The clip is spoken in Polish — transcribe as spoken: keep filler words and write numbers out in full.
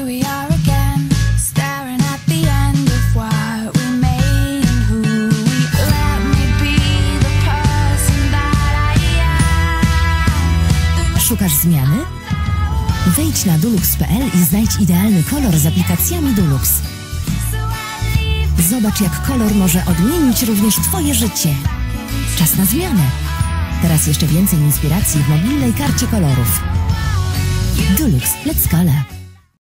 we are again, staring at the end of what we made and who we. Let me be the person that I am. Szukasz zmiany? Wejdź na dulux kropka p l i znajdź idealny kolor z aplikacjami Dulux. Zobacz, jak kolor może odmienić również Twoje życie. Czas na zmianę. Teraz jeszcze więcej inspiracji w mobilnej karcie kolorów. Dulux, let's color.